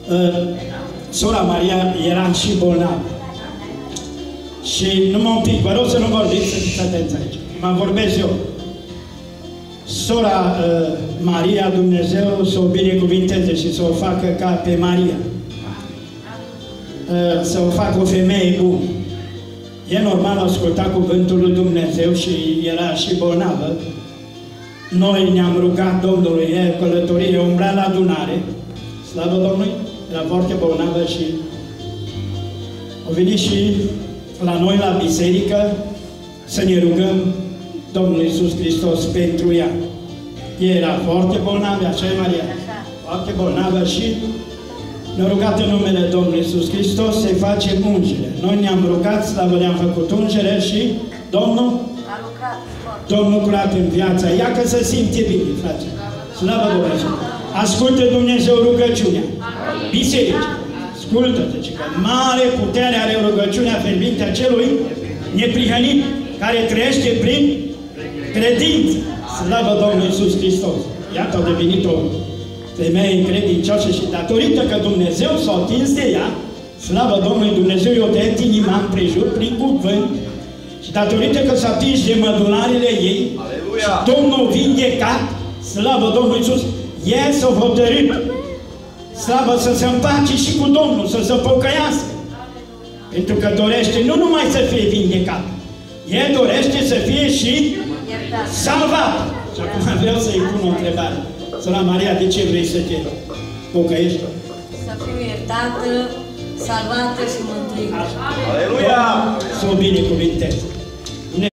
Sora Maria era și bolnavă. Și numai un pic, vă rog să nu vorbiți, să fiți atenți aici. Mă vorbesc eu. Sora Maria, Dumnezeu să o binecuvinteze și să o facă ca pe Maria. Să o facă o femeie bună. E normal, asculta cuvântul lui Dumnezeu și era și bolnavă. Noi ne-am rugat Domnului, e călătorie, umbra la adunare. Slavă Domnului, era foarte bolnavă și a venit și la noi la biserică să ne rugăm Domnul Iisus Hristos pentru ea. Ea era foarte bolnavă, așa e Maria? Foarte bolnavă și ne-a rugat în numele Domnului Iisus Hristos să-i facem ungere. Noi ne-am rugat, slavă, le-am făcut ungere și Domnul a lucrat în viața ea, că se simte bine, frate. Slavă Dumnezeu! Ascultă Dumnezeu rugăciunea. Biserică, ascultă-te, că mare putere are rugăciunea fierbinte a celui neprihănit, care trăiește prin credință. Slavă Domnului Iisus Hristos! Iată, a devenit o femeie credincioasă și datorită că Dumnezeu s-a atins de ea, slavă Domnului, Dumnezeu i-a tăiat inima împrejur prin cuvânt și datorită că s-a atins de mădularele ei, și Domnul vindecat, slavă Domnului Iisus, ea s-a hotărât, slavă, să se împace și cu Domnul, să se pocăiască. Pentru că dorește nu numai să fie vindecat, ea dorește să fie și salvat. Și acum vreau să-i pun o întrebare. Sora Maria, de ce vrei să te pocăiești? Să fiu iertată, salvată și mântuită. Aleluia! Să o binecuvintezi.